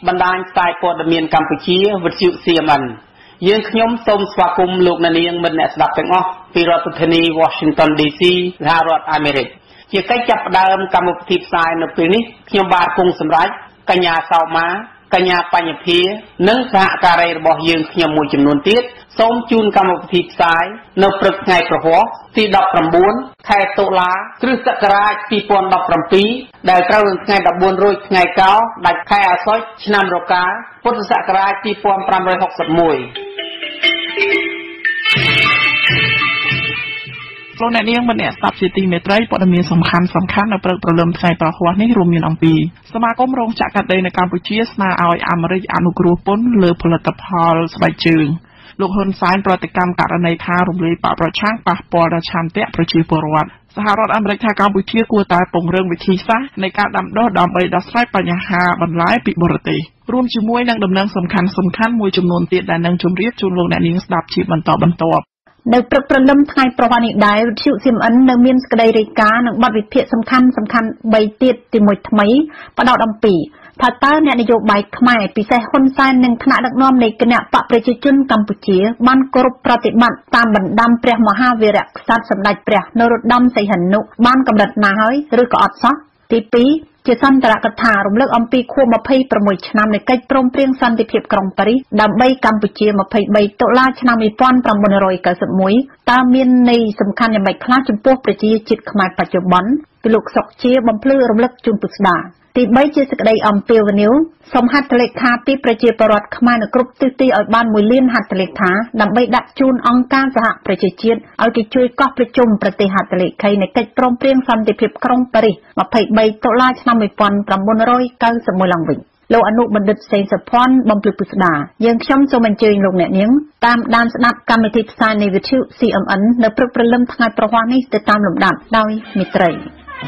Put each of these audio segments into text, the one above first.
បណ្ដាញផ្សាយព័ត៌មានកម្ពុជាវិទ្យុ CMN យើងខ្ញុំសូមស្វាគមន៍លោកអ្នកនាងមិត្តអ្នកស្ដាប់ទាំងអស់ពីរដ្ឋធានី Washington DC សហរដ្ឋអាមេរិកជាកិច្ចចាប់ផ្ដើមកម្មវិធីផ្សាយនៅពេលនេះខ្ញុំបាទគង់សម្រាប់កញ្ញាសោមាកញ្ញាបញ្ញភានិងសហការីរបស់យើងខ្ញុំមួយចំនួនទៀតសូមជូនកម្មវិធីផ្សាយនៅព្រឹកថ្ងៃប្រហ័សទី19ខែតុលាគ្រិស្តសករាជ2017ដែលត្រូវនឹងថ្ងៃ14រោចថ្ងៃកោដាច់ខែអាសត់ឆ្នាំរកាពុទ្ធសករាជ2561 លោកអ្នកនាងម្នាក់ស្ដាប់ជាទីមេត្រីព័ត៌មានសំខាន់នៅព្រឹកព្រលឹមថ្ងៃប្រហ័សនេះរួមមានអំពីសមាគមរោងចក្រកាត់ដេរនៅកម្ពុជាស្នើឲ្យអាមេរិកអនុគ្រោះពន្ធលើផលិតផលស្បែកជើងលោកហ៊ុនសែនប្រតិកម្មករណីថារំលាយបកប្រឆាំងប៉ះពាល់ដល់ឆន្ទៈប្រជាពលរដ្ឋសហរដ្ឋអាមេរិកថាកម្ពុជាគួរតែពង្រឹងវិធីសាស្ត្រនៃការដាំដុះដើម្បីដោះស្រាយបញ្ហាបន្លែពីបរទេសរួមជាមួយនឹងដំណឹងសំខាន់មួយចំនួនទៀតដែលនឹងជម្រាបជូនលោកអ្នកនាងស្ដាប់ជាបន្តបន្ទាប់នៅព្រឹកព្រលឹមថ្ងៃប្រហ័សនេះដែរវិទ្យុ CMN នៅមានសេចក្តីរាយការណ៍និងបទវិភាគសំខាន់3ទៀតទីមួយថ្មីផ្ដោតអំពីថាតើអ្នកនយោបាយខ្មែរពិសេសហ៊ុនសែននិងថ្នាក់ដឹកនាំនៃគណៈបកប្រជាជនកម្ពុជាបានគោរពប្រតិបត្តិតាមបណ្ដាំព្រះមហាវីរក្សត្រសម្ដេចព្រះនរោត្តមសីហនុបានកម្រិតណាហើយឬក៏អត់សោះទី2ជាសន្ទរកថារំលឹកអំពីខួប26ឆ្នាំនៃកិច្ចព្រមព្រៀងសន្តិភាពក្រុងប៉ារីសដើម្បីកម្ពុជា23តុលាឆ្នាំ1991តើមានន័យសំខាន់យ៉ាងម៉េចខ្លះចំពោះប្រជាជាតិខ្មែរបច្ចុប្បន្នពីលោកសុកជាបំភ្លឺរំលឹកជូនពុស្ដាទី3ជាសេចក្តីអំពាវនាវសូមហត្ថលេខាពីប្រជាពលរដ្ឋខ្មែរនៅគ្រប់ទិសទីឲ្យបាន1លានហត្ថលេខាដើម្បីដាក់ជូនអង្គការសហប្រជាជាតិឲ្យគេជួយកោះប្រជុំប្រទេសហត្ថលេខីនៃកិច្ចព្រមព្រៀងសន្តិភាពក្រុងប៉ារីស23តុលាឆ្នាំ1991ឡើងវិញលោកអនុបណ្ឌិតសេងសុភ័ណ្ឌបំភ្លឺពុស្ដាយើងខ្ញុំសូមអញ្ជើញលោកអ្នកនាងតាមដានស្ដាប់កម្មវិធីផ្សាយនៃវិទ្យុ CMN នៅព្រឹកព្រលឹមថ្ងៃប្រហ័សនេះទៅតាមលំដាប់ដោយមិត្តរី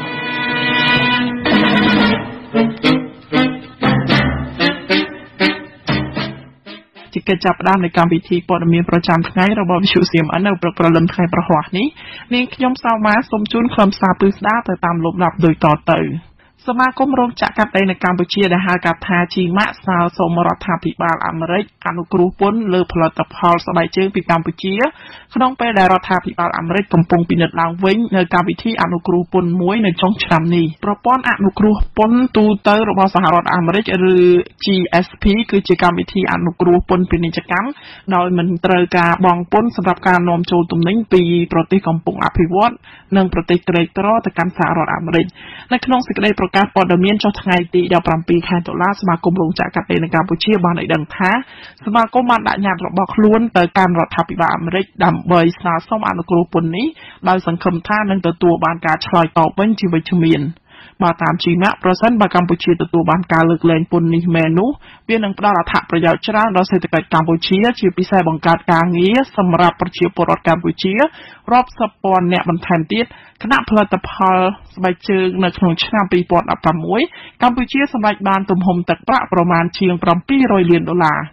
ជាកិច្ចចាប់ផ្ដើមនៃកម្មវិធីព័ត៌មានប្រចាំថ្ងៃរបស់វិទ្យុ CMN នៅព្រឹកព្រលឹមថ្ងៃប្រហ័សនេះនាងខ្ញុំសៅម៉ាសូមជូនខ្លឹមសារពិស្ដាទៅតាមលំដាប់ដូចតទៅសមាគមរោងចក្រកាត់ដេរនៅកម្ពុជាដែលហៅកាត់ថា GMAC ស្នើសុំរដ្ឋាភិបាលអាមេរិកអនុគ្រោះពន្ធលើផលិតផលស្បែកជើងពីកម្ពុជាក្នុងពេលដែលរដ្ឋាភិបាលអាមេរិកកំពុងពិនិត្យឡើងវិញនៅកម្មវិធីអនុគ្រោះពន្ធមួយនៅចុងឆ្នាំនេះប្រព័ន្ធអនុគ្រោះពន្ធទូទៅរបស់សហរដ្ឋអាមេរិកឬ GSP គឺជាកម្មវិធីអនុគ្រោះពន្ធពាណិជ្ជកម្មដោយមិនត្រូវការបង់ពន្ធសម្រាប់ការនាំចូលទំនិញពីប្រទេសកំពុងអភិវឌ្ឍនិងប្រទេសក្រីក្រទៅកាន់សហរដ្ឋអាមេរិកនៅក្នុងសេចក្តីប្រកាសព័ត៌មានចុះថ្ងៃទី17ខែតុលាសមាគមរោងចក្រកាត់ដេរនៅកម្ពុជាបានឲ្យដឹងថាសមាគមបានដាក់ញត្តិរបស់ខ្លួនទៅកាន់រដ្ឋាភិបាលអាមេរិកដើម្បីស្នើសុំអនុគ្រោះពន្ធនេះដោយសង្ឃឹមថានឹងទទួលបានការឆ្លើយតបវិញជាវិជ្ជមានបើតាម GMAC ប្រសិនបើកម្ពុជាទទួលបានការលើកលែងពន្ធនេះមែននោះវានឹងផ្ដល់អត្ថប្រយោជន៍ច្រើនដល់សេដ្ឋកិច្ចកម្ពុជាជាពិសេសបង្កើតការងារសម្រាប់ប្រជាពលរដ្ឋកម្ពុជារាប់សិបពាន់នាក់បន្ថែមទៀតគណៈផលិតផលស្បែកជើងនៅក្នុងឆ្នាំ2016កម្ពុជាសម្រេចបានទំហំទឹកប្រាក់ប្រមាណជាង$700លាន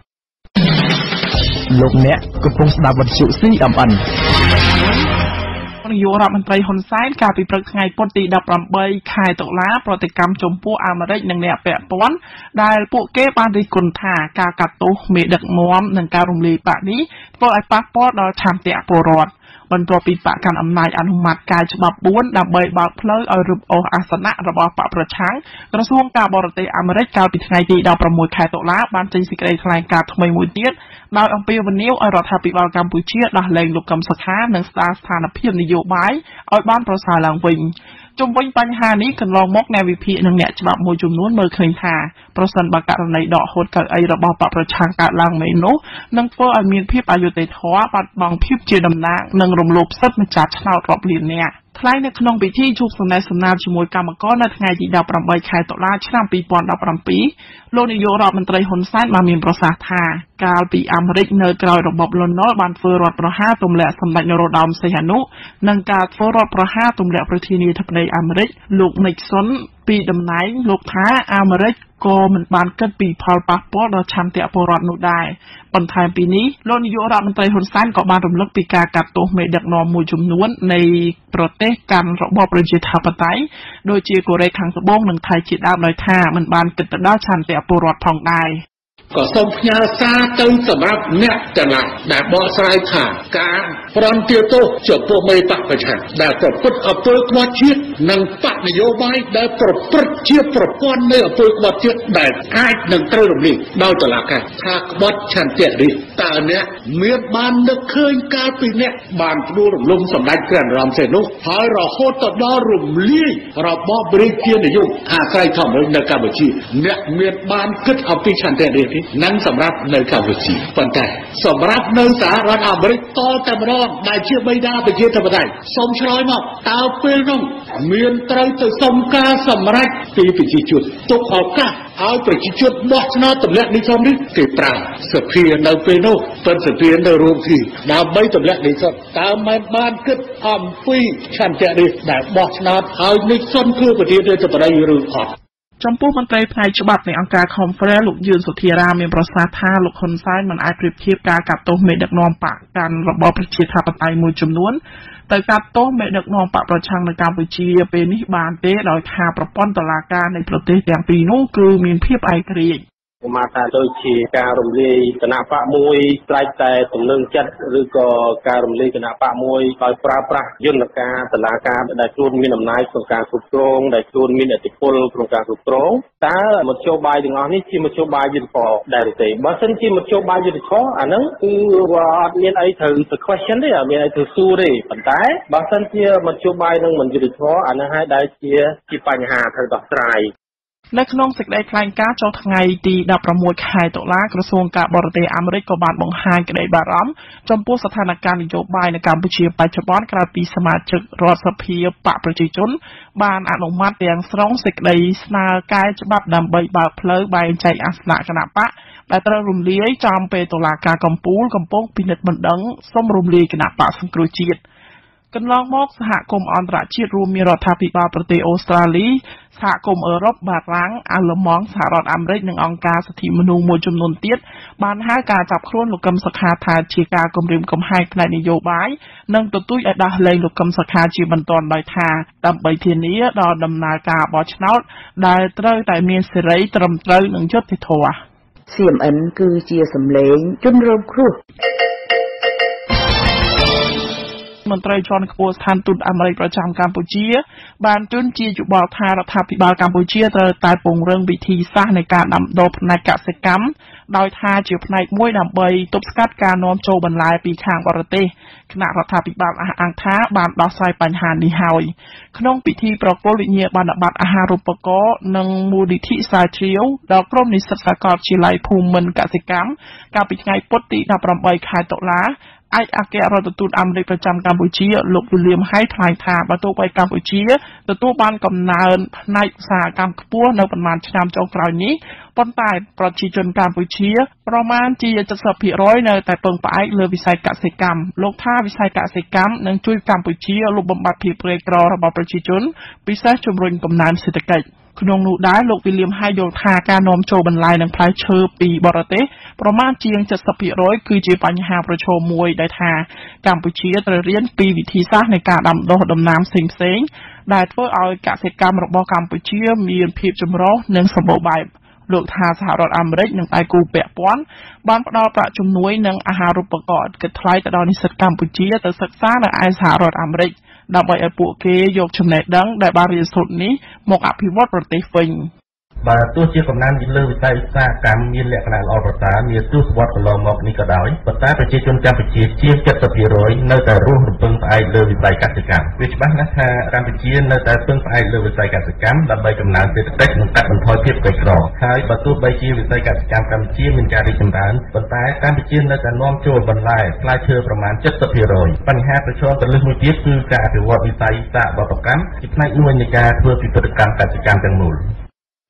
លោកអ្នកកំពុងស្ដាប់វិទ្យុ CMN នាយករដ្ឋមន្ត្រីហ៊ុនសែនកាលពីព្រឹកថ្ងៃពុធទី18ខែតុលាប្រតិកម្មចំពោះអាមេរិកនិងអ្នកពាក់ព័ន្ធដែលពួកគេបានរិះគន់ថាការកាត់ទោសមេដឹកនាំនិងការរំលាយបកនេះធ្វើឲ្យប៉ះពាល់ដល់ឆន្ទៈពលរដ្ឋបន្ទាប់ពីបកកាន់អំណាចអនុម័តកាយច្បាប់4ដើម្បីបើកផ្លូវឲ្យរឹបអូសអាសនៈរបស់បកប្រឆាំងក្រសួងការបរទេសអាមេរិកកាលពីថ្ងៃទី16ខែតុលាបានចេញសេចក្តីថ្លែងការណ៍ថ្មីមួយទៀតដោយអំពាវនាវឲ្យរដ្ឋាភិបាលកម្ពុជាដោះលែងលោកកឹមសុខានិងស្ដារស្ថានភាពនយោបាយឲ្យបានប្រសើរឡើងវិញជុំវិញបញ្ហានេះកន្លងមកអ្នកវិភាគនិងអ្នកច្បាប់មួយចំនួនមើលឃើញថាប្រសិនបើករណីដកហូតកៅអីរបស់បកប្រឆាំងកើតឡើងមែននោះនឹងធ្វើឲ្យមានភាពអយុត្តិធម៌បាត់បង់ភាពជាតំណាងនិងរំលោភសិទ្ធិម្ចាស់ឆ្នោតរាប់លាននាក់ថ្លែងនៅក្នុងពិធីជួបសំណេះសំណាលជាមួយគណៈកម្មការនៅថ្ងៃទី18ខែតុលាឆ្នាំ2017លោកនាយករដ្ឋមន្ត្រីហ៊ុនសែនបានមានប្រសាសន៍ថាកាលពីអាមេរិកនៅក្រោយរបបលន់នល់បានធ្វើរដ្ឋប្រហារទម្លាក់សម្ដេចនរោត្តមសីហនុនិងការធ្វើរដ្ឋប្រហារទម្លាក់ប្រធានាធិបតីអាមេរិកលោក Nixon ពីតំណែងលោកថាអាមេរិកក៏មិនបានគិតពីផលប៉ះពាល់ដល់ឆន្ទៈពលរដ្ឋនោះដែរបន្ថែមពីនេះលោកនាយករដ្ឋមន្ត្រីហ៊ុនសែនក៏បានរំលឹកពីការកាត់ទោសមេដឹកនាំមួយចំនួននៃប្រទេសកាន់របបប្រជាធិបតេយ្យដូចជាកូរ៉េខាងត្បូងនិងថៃជាដើមដោយថាមិនបានគិតទៅដល់ឆន្ទៈពលរដ្ឋផងដែរក៏សូមផ្ញើសារទៅសម្រាប់អ្នកទាំងឡាយដែលបកស្រាយថាការប្រន់ទាទោសចំពោះមេបកប្រឆាំងដែលប្រព្រឹត្តអំពើក្បត់ជាតិនិងបកនយោបាយដែលប្រព្រឹត្តជាប្រព័ន្ធនៃអំពើក្បត់ជាតិដែលអាចនឹងត្រូវរំលាយដោយតុលាការថាក្បត់ឆន្ទៈនេះតើអ្នកមានបាននឹកឃើញកាលពីអ្នកបានផ្ដួលរំលំសម្ដេចព្រះនរោត្តមសីហនុហើយរហូតទៅដល់រំលាយរបបរាជានិយមអាស្រ័យធម្មនៅកម្ពុជាអ្នកមានបានគិតអំពីឆន្ទៈនេះនិងសម្រាប់នៅកម្ពុជាប៉ុន្តែសម្រាប់នៅសហរដ្ឋអាមេរិកតតែម្ដងដែលជាបិតាប្រជាធិបតេយ្យសូមឆ្លើយមកតើពេលនោះមានត្រូវទៅសុំការសម្រេចពីប្រជាជនទុកឱកាសឲ្យប្រជាជនបោះឆ្នោតទម្លាក់នេះនេះគេប្រើសភានៅពេលនោះពិតសភានៅរួមគ្នាដើម្បីទម្លាក់នេះតើមិនបានគិតអំពីឆន្ទៈនេះដែលបោះឆ្នោតឲ្យនេះធ្វើប្រធានាធិបតីឬអត់ចំពោះមន្ត្រីផ្នែកច្បាប់នៃអង្គការ Conference លោកយឿនសុធារាមានប្រសាសន៍ថាលោកហ៊ុនសែនមិនអាចប្រៀបធៀបការកាត់ទោសមេដឹកនាំបកកាន់របបប្រជាធិបតេយ្យមួយចំនួនទៅកាត់ទោសមេដឹកនាំបកប្រឆាំងនៅកម្ពុជាពេលនេះបានទេដោយថាប្រព័ន្ធតុលាការនៃប្រទេសទាំងពីរនោះគឺមានភាពឯករាជ្យមកថាដូចជាការរំលាយគណៈបកមួយស្រេចតែទំនឹងចិត្តឬក៏ការរំលាយគណៈបកមួយដោយប្រើប្រាស់យន្តការតុលាការដែលខ្លួនមានអំណាចក្នុងការគ្រប់គ្រងដែលខ្លួនមានឥទ្ធិពលក្នុងការគ្រប់គ្រងតើមធ្យោបាយទាំងអស់នេះជាមធ្យោបាយយុត្តិធម៌ដែរទេបើសិនជាមធ្យោបាយយុត្តិធម៌អាហ្នឹងគឺអត់មានអីត្រូវទៅ question ទេអត់មានអីទៅសួរទេប៉ុន្តែបើសិនជាមធ្យោបាយនឹងមិនយុត្តិធម៌អាហ្នឹងហើយដែលជាបញ្ហាត្រូវដោះស្រាយនៅក្នុងសេចក្តីថ្លែងការណ៍ចុះថ្ងៃទី16ខែតុលាក្រសួងការបរទេសអាមេរិកក៏បានបង្ហាញក្តីបារម្ភចំពោះស្ថានភាពនយោបាយនៅកម្ពុជាបច្ចុប្បន្នក្រោយពីសមាជិករដ្ឋសភាបកប្រជាជនបានអនុម័តទាំងស្រុងសេចក្តីស្នើកែច្បាប់ដើម្បីបើកផ្លូវបែងចែកអាសនៈគណៈបកដែលត្រូវរំលាយចំពេលតុលាការកំពូលកំពុងពិនិត្យបណ្ដឹងសុំរំលាយគណៈបកសង្គ្រោះជាតិកន្លងមកសហគមន៍អន្តរជាតិរួមមានរដ្ឋាភិបាលប្រទេសអូស្ត្រាលីសហគមន៍អឺរ៉ុបបារាំងអាល្លឺម៉ង់សហរដ្ឋអាមេរិកនិងអង្គការសិទ្ធិមនុស្សមួយចំនួនទៀតបានហៅការចាប់ខ្លួនលោកកឹមសុខាថាជាការគំរាមកំហែងផ្នែកនយោបាយនិងទទូចឲ្យដោះលែងលោកកឹមសុខាជាបន្ទាន់ដោយថាដើម្បីធានាដល់ដំណើរការបោះឆ្នោតដែលត្រូវតែមានសេរីត្រឹមត្រូវនិងយុត្តិធម៌ CMN គឺជាសម្លេងជនរងគ្រោះមន្ត្រីជាន់ខ្ពស់ស្ថានទូតអាមេរិកប្រចាំកម្ពុជាបានជូនជាយោបល់ថារដ្ឋាភិបាលកម្ពុជាត្រូវតែពង្រឹងវិធីសាស្ត្រនៃការដាំដុះផ្នែកកសិកម្មដោយថាជាផ្នែកមួយដើម្បីទប់ស្កាត់ការនាំចូលបន្លែពីខាងបរទេសគណៈរដ្ឋាភិបាលអះអាងថាបានដោះស្រាយបញ្ហានេះហើយក្នុងពិធីប្រគល់វិញ្ញាបនបត្រអាហារូបករណ៍និងមូលនិធិស្រាវជ្រាវដល់ក្រុមនិស្សិតសាកលវិទ្យាល័យភូមិន្ទកសិកម្មកាលពីថ្ងៃពុធទី18ខែតុលាឯកអគ្គរដ្ឋទូតអាមេរិកប្រចាំកម្ពុជាលោក William Hay ថ្លែងថាបើទោះបីកម្ពុជាទទួលបានកំណើនផ្នែកឧស្សាហកម្មខ្ពស់នៅប្រមាណឆ្នាំចុងក្រោយនេះប៉ុន្តែប្រជាជនកម្ពុជាប្រមាណជា 70% នៅតែពឹងផ្អែកលើវិស័យកសិកម្មលោកថាវិស័យកសិកម្មនឹងជួយកម្ពុជាលុបបំបាត់ភាពក្រីក្ររបស់ប្រជាជនពិសេសជំរុញកំណើនសេដ្ឋកិច្ចក្នុងនោះដែរលោក William Hay យល់ថាការនាំចូលបន្លែនិងផ្លែឈើពីបរទេសប្រមាណជាង 70% គឺជាបញ្ហាប្រឈមមួយដែលថាកម្ពុជាត្រូវរៀនពីវិធីសាស្ត្រនៃការដាំដុះដំណាំផ្សេងៗដែលធ្វើឲ្យកសិកម្មរបស់កម្ពុជាមានភាពចម្រុះនិងសម្បូរបែបលោកថាសហរដ្ឋអាមេរិកនិងដៃគូពាក់ព័ន្ធបានផ្ដល់ប្រាក់ជំនួយនិងអាហារូបករណ៍ឥតគិតថ្លៃទៅដល់និស្សិតកម្ពុជាទៅសិក្សានៅឯសហរដ្ឋអាមេរិកដើម្បីឲ្យពួកគេយកចំណេះដឹងដែលបានរៀនសូត្រនេះមកអភិវឌ្ឍប្រទេសវិញបើទោះជាកំណើនលើវិស័យឧស្សាហកម្មមានលក្ខណៈល្អប្រសើរនាទសវត្សរ៍កន្លងមកនេះក៏ដោយប៉ុន្តែប្រជាជនកម្ពុជាជាង 70% នៅតែរស់រំពឹងផ្អែកលើវិស័យកសិកម្មវាច្បាស់ណាស់ថាកម្ពុជានៅតែពឹងផ្អែកលើវិស័យកសិកម្មដើម្បីកំណើនសេដ្ឋកិច្ចនិងកាត់បន្ថយភាពក្រីក្រហើយបើទោះបីជាវិស័យកសិកម្មកម្ពុជាមានការរីកចម្រើនប៉ុន្តែកម្ពុជានៅតែនាំចូលបន្លែផ្លែឈើប្រមាណ 70% បញ្ហាប្រឈមទៅលើសមួយទៀតគឺការអភិវឌ្ឍវិស័យសហវត្តកម្មជាផ្នែកមួយនៃការធ្វើពិពិធកម្មកសិកម្មទាំងមូល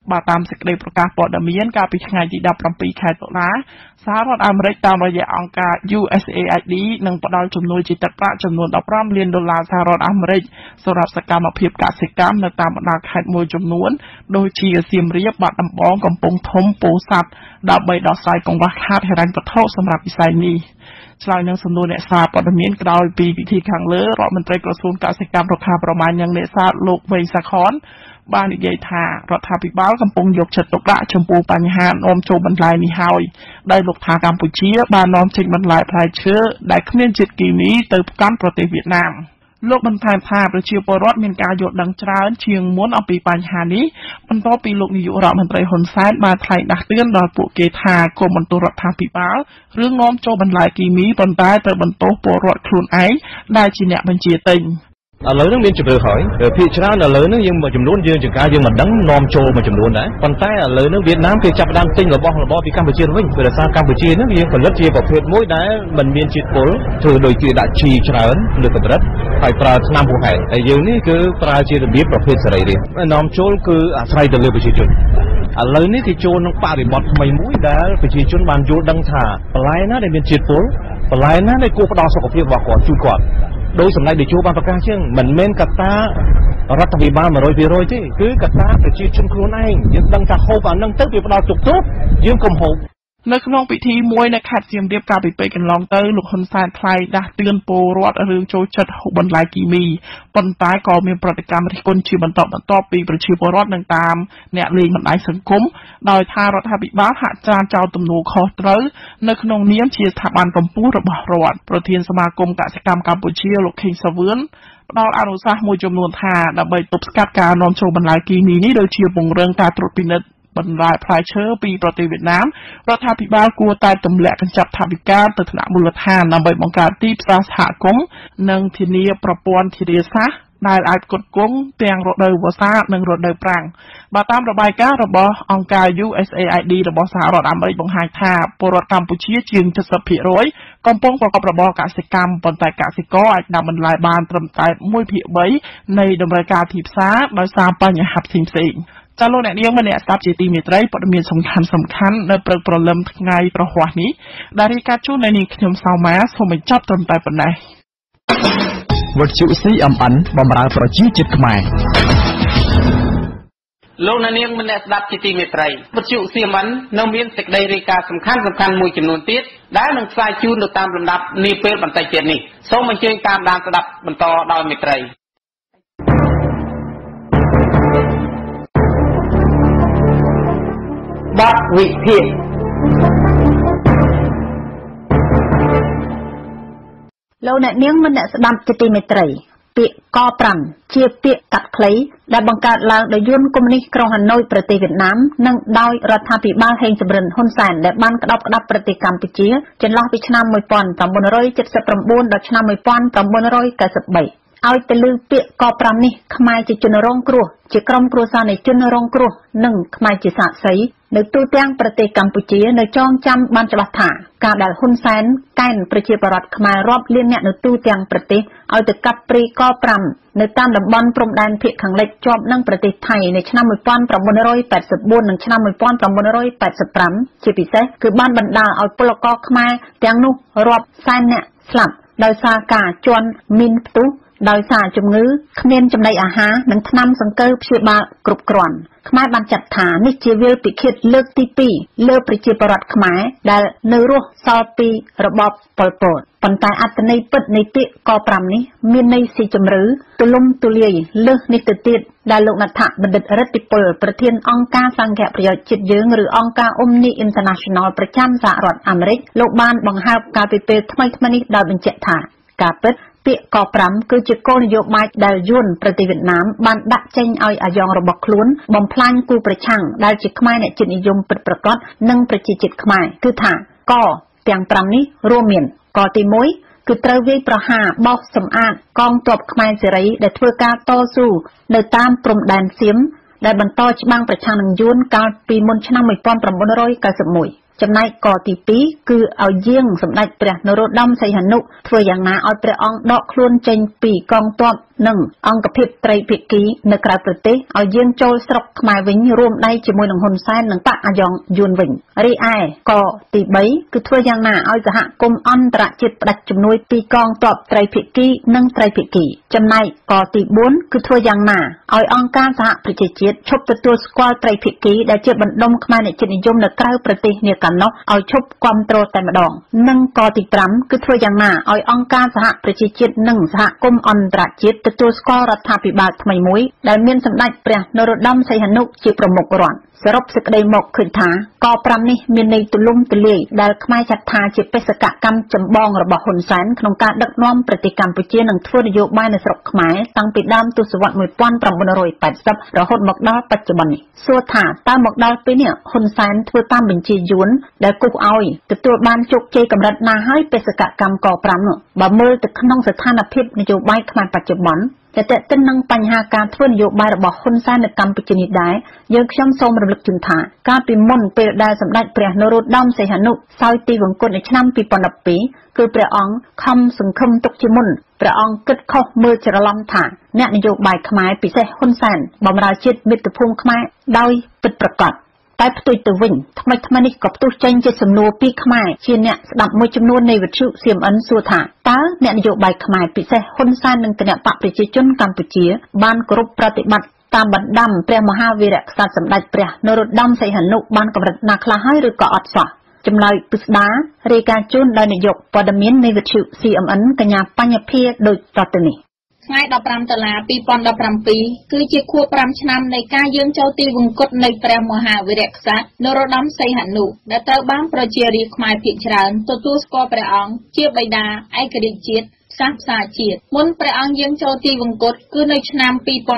បើតាមសេចក្តីប្រកាសព័ត៌មានកាលពីថ្ងៃទី17 ខែតុលាសហរដ្ឋអាមេរិកតាមរយៈអង្គការ USAID នឹងផ្ដល់ជំនួយជាទឹកប្រាក់ចំនួន$15 លានសហរដ្ឋអាមេរិកសម្រាប់សកម្មភាពកសិកម្មនៅតាមបណ្ដាខេត្តមួយចំនួនដូចជាសៀមរាប បាត់ដំបង កំពង់ធំ ពោធិ៍សាត់ដើម្បីដោះស្រាយកង្វះខាតហិរញ្ញវត្ថុសម្រាប់វិស័យនេះឆ្លើយនឹងសំណួរអ្នកសារព័ត៌មានក្រោយពីពិធីខាងលើរដ្ឋមន្ត្រីក្រសួងកសិកម្មរុក្ខាប្រមាញ់និងនេសាទលោកវៃសាខនបាននិយាយថារដ្ឋាភិបាលកំពុងយកចិត្តទុកដាក់ចំពោះបញ្ហានាំចូលបន្លែនេះហើយដោយលោកថាកម្ពុជាបាននាំចេញបន្លែផ្លែឈើដែលគ្មានជាតិគីមីទៅកាន់ប្រទេសវៀតណាមលោកបន្ថែមថាប្រជាពលរដ្ឋមានការយល់ដឹងច្រើនជាងមុនអំពីបញ្ហានេះបន្ទាប់ពីលោកនាយករដ្ឋមន្ត្រីហ៊ុនសែនបានថ្លែងដាស់តឿនដល់ពួកគេថាកុំបន្ទោសរដ្ឋាភិបាលរឿងនាំចូលបន្លែគីមីប៉ុន្តែត្រូវបន្ទោសពលរដ្ឋខ្លួនឯងដែលជាអ្នកបញ្ជាទិញឥឡូវនេះមានជំរឿហើយភាគច្រើនឥឡូវនេះយើងមួយចំនួនយើងចង្ការយើងមិនដឹងនាំចូលមួយចំនួនដែរប៉ុន្តែឥឡូវនេះវៀតណាមគេចាប់ផ្ដើមទិញរបស់ពីកម្ពុជាវិញព្រោះសារកម្ពុជានេះយើងផលិតជាប្រភេទមួយដែលមិនមានជាតិពុលធ្វើដោយជាដាក់ជីច្រើនលើកម្រិតហើយប្រើថ្នាំហួសហេតុហើយយើងនេះគឺប្រើជារបៀបប្រភេទសេរីរាង្គនាំចូលគឺអាស្រ័យទៅលើប្រជាជនឥឡូវនេះគេចូលក្នុងបរិបទថ្មីមួយដែលប្រជាជនបានយល់ដឹងថាបន្លែណាដែលមានជាតិពុលបន្លែណាដែលគួរផ្ដល់សុខភាពរបស់គាត់ជូនគាត់ដោយសម្ដេចតេជោបានប្រកាសជាងមិនមែនកត្តារដ្ឋាភិបាល 100% ទេគឺកត្តាប្រជាជនខ្លួនឯងយើងដឹងថាហូបអានឹងទៅវាផ្ដល់ទុកទោសយើងកុំហូបនៅក្នុងពិធីមួយនៅខេត្តសៀមរាបកាលពីពេលកន្លងទៅលោកហ៊ុនសែនថ្លែងដាស់តឿនពលរដ្ឋរឿងចូលចិត្តហូបបន្លែគីមីប៉ុន្តែក៏មានប្រតិកម្មរិះគន់ជាបន្តបន្ទាប់ពីប្រជាពលរដ្ឋនឹងតាមអ្នកលេងបណ្ដាញសង្គមដោយថារដ្ឋាភិបាលហាក់ចារចោលទំនួលខុសត្រូវនៅក្នុងនាមជាស្ថាប័នកម្ពុជារបស់រដ្ឋប្រធានសមាគមកសិកម្មកម្ពុជាលោកខេងសាវឿនផ្ដល់អនុសាសន៍មួយចំនួនថាដើម្បីទប់ស្កាត់ការនាំចូលបន្លែគីមីនេះដូចជាពង្រឹងការត្រួតពិនិត្យបន្លែផ្លែឈើពីប្រទេសវៀតណាមរដ្ឋាភិបាលគួរតែទម្លាក់កញ្ចប់ថវិកាទៅថ្នាក់មូលដ្ឋានដើម្បីបង្កើតទីផ្សារសហគមន៍និងធានាប្រព័ន្ធធារាសាស្ត្រដែលអាចផ្គត់ផ្គង់ទាំងរដូវវស្សានិងរដូវប្រាំងបើតាមរបាយការណ៍របស់អង្គការ USAID របស់សហរដ្ឋអាមេរិកបង្ហាញថាពលរដ្ឋកម្ពុជាជាង 70% កំពុងប្រកបរបរកសិកម្មប៉ុន្តែកសិករអាចដាំបន្លែបានត្រឹមតែ 1/3 នៃតម្រូវការទីផ្សារដោយសារបញ្ហាផ្សេងៗចាលោកអ្នកនាងម្នាក់ស្ដាប់ជាទីមេត្រីព័ត៌មានសំខាន់នៅព្រឹកព្រលឹមថ្ងៃប្រហ័សនេះដែលរាយការណ៍ជូននៅនាងខ្ញុំសៅម៉ាសូមបញ្ចប់ត្រឹមតែប៉ុណ្ណេះវិទ្យុ CMN បម្រើប្រជាជាតិខ្មែរលោកអ្នកនាងម្នាក់ស្ដាប់ជាទីមេត្រីវិទ្យុ CMN នៅមានសេចក្តីរាយការណ៍សំខាន់មួយចំនួនទៀតដែលនឹងផ្សាយជូនទៅតាមលំដាប់នាពេលបន្តិចទៀតនេះសូមអញ្ជើញតាមដានស្ដាប់បន្តដោយមេត្រីបទវិភាគលោកអ្នកនាងមិនអ្នកស្ដាប់ជាទីមេត្រីពាក្យក5ជាពាក្យកាត់ខ្លីដែលបង្កើតឡើងដោយយន្តកុម្មុយនីសក្រុងហាណូយប្រទេសវៀតណាមនិងដោយរដ្ឋាភិបាលហេងសំរិនហ៊ុនសែនដែលបានក្តាប់ក្តាប់ប្រទេសកម្ពុជាចន្លោះពីឆ្នាំ1979ដល់ឆ្នាំ1993ឲ្យទៅលើពាក្យក5នេះខ្មែរជាជនរងគ្រោះជាក្រុមគ្រួសារនៃជនរងគ្រោះនិងខ្មែរជាសាក្សីនៅទូទាំងប្រទេសកម្ពុជានៅចងចាំបានច្បាស់ថាការដែលហ៊ុនសែនកែនប្រជាពលរដ្ឋខ្មែររាប់លានអ្នកនៅទូទាំងប្រទេសឲ្យទៅកាប់ព្រៃក5នៅតាមតំបន់ព្រំដែនភាគខាងលិចជាប់នឹងប្រទេសថៃនៅឆ្នាំ1984និងឆ្នាំ1985ជាពិសេសគឺបានបណ្ដាលឲ្យពលករខ្មែរទាំងនោះរាប់សែនអ្នកស្លាប់ដោយសារការជន់មីនផ្ទុះដោយសារជំងឺគ្មានចំណីអាហារនិងថ្នាំសង្កូវព្យាបាលគ្រប់គ្រាន់ខ្មែរបានចាត់ថានេះជាវិលពិឃាតលើកទី2លើប្រជាពលរដ្ឋខ្មែរដែលនៅរស់សល់ពីរបបប៉ុលពតប៉ុន្តែអត្ថន័យពិតនៃពាក្យក5នេះមានន័យស៊ីជម្រៅទូលំទូលាយលើសនេះទៅទៀតដែលលោកណដ្ឋបណ្ឌិតរិទ្ធិពលប្រធានអង្គការសង្ឃប្រយោជន៍ជាតិយើងឬអង្គការ Omni International ប្រចាំសហរដ្ឋអាមេរិកលោកបានបង្ហើបកាលពីពេលថ្មីៗនេះដោយបញ្ជាក់ថាការពិតពាក្យក5គឺជាគោលនយោបាយដែលយួនប្រទេសវៀតណាមបានដាក់ចេញឲ្យអាយ៉ងរបស់ខ្លួនបំផ្លាញគូប្រឆាំងដែលជាខ្មែរអ្នកជាតិនិយមពិតប្រាកដនិងប្រជាជាតិខ្មែរគឺថាកទាំង5នេះរួមមានកទី1គឺត្រូវវាយប្រហារបោសសម្អាតកងទ័ពខ្មែរសេរីដែលធ្វើការតស៊ូនៅតាមព្រំដែនសៀមដែលបន្តច្បាំងប្រឆាំងនឹងយួនកាលពីមុនឆ្នាំ1991ចំណែកកទី2គឺឲ្យយាងសម្ដេចព្រះនរោត្តមសីហនុធ្វើយ៉ាងណាឲ្យព្រះអង្គដកខ្លួនចេញពីកងទ័ពនិងអង្គភាពត្រីភាគីនៅក្រៅប្រទេសឲ្យយាងចូលស្រុកខ្មែរវិញរួមដៃជាមួយនឹងហ៊ុនសែននិងបកអាយ៉ងយួនវិញរីឯកទី3គឺធ្វើយ៉ាងណាឲ្យសហគមន៍អន្តរជាតិផ្ដាច់ជំនួយពីកងទ័ពត្រីភាគីនិងត្រីភាគីចំណែកកទី4គឺធ្វើយ៉ាងណាឲ្យអង្គការសហប្រជាជាតិឈប់ទទួលស្គាល់ត្រីភាគីដែលជាបណ្ដុំខ្មែរអ្នកជាតិនិយមនៅក្រៅប្រទេសនាកាលនោះឲ្យឈប់គាំទ្រតែម្ដងនិងកទី5គឺធ្វើយ៉ាងណាឲ្យអង្គការសហប្រជាជាតិនិងសហគមន៍អន្តរជាតិទទួលស្គាល់រដ្ឋាភិបាលថ្មីមួយដែលមានសម្ដេចព្រះនរោត្តមសីហនុជាប្រមុខរដ្ឋសរុបសេចក្តីមកឃើញថាក5នេះមានន័យទូលំទូលាយដែលខ្មែរចាត់ថាជាបេសកកម្មចម្បងរបស់ហ៊ុនសែនក្នុងការដឹកនាំប្រទេសកម្ពុជានិងធ្វើនយោបាយនៅស្រុកខ្មែរតាំងពីដើមទសវត្សរ៍1980រហូតមកដល់បច្ចុប្បន្ននេះសួរថាតើមកដល់ពេលនេះហ៊ុនសែនធ្វើតាមបញ្ជាយួនដែលគូសឲ្យទទួលបានជោគជ័យកម្រិតណាហើយបេសកកម្មក5នោះបើមើលទៅក្នុងស្ថានភាពនយោបាយខ្មែរបច្ចុប្បន្នតែតើទៅនឹងបញ្ហាការធ្វើនយោបាយរបស់ហ៊ុនសែននៅកម្ពុជានេះដែរយើងខ្ញុំសូមរំលឹកជូនថាកាលពីមុនពេលដែលសម្ដេចព្រះនរោត្តមសីហនុសោយទីវង្គតនៅឆ្នាំ2012គឺព្រះអង្គខំសង្ឃឹមទុកជាមុនព្រះអង្គគិតខុសមើលច្រឡំថាអ្នកនយោបាយខ្មែរពិសេសហ៊ុនសែនបម្រើជាតិមាតុភូមិខ្មែរដោយពិតប្រាកដតែផ្ទុយទៅវិញថ្មីនេះក៏ផ្ទុះចេញជាសំណួរពីខ្មែរជាអ្នកស្ដាប់មួយចំនួននៃវិទ្យុ CMN សួរថាតើអ្នកនយោបាយខ្មែរពិសេសហ៊ុនសែននិងគណបកប្រជាជនកម្ពុជាបានគោរពប្រតិបត្តិតាមបណ្ដាំព្រះមហាវីរក្សត្រសម្ដេចព្រះនរោត្តមសីហនុបានកម្រិតណាខ្លះហើយឬក៏អត់សោះចម្លើយពិស្ដារាយការណ៍ជូនដោយនាយកព័ត៌មាននៃវិទ្យុ CMN កញ្ញាបញ្ញភាដូចតទៅនេះថ្ងៃ15តុលា2017គឺជាខួប5ឆ្នាំនៃការយាងចូលទីវង្គតនៃព្រះមហាវីរក្សត្រនរោត្តមសីហនុដែលត្រូវបានប្រជារាស្ត្រខ្មែរភាគច្រើនទទួលស្គាល់ព្រះអង្គជាបិតាឯករាជ្យជាតិសាសនាជាតិមុនព្រះអង្គយាងចូលទីវង្គតគឺនៅឆ្នាំ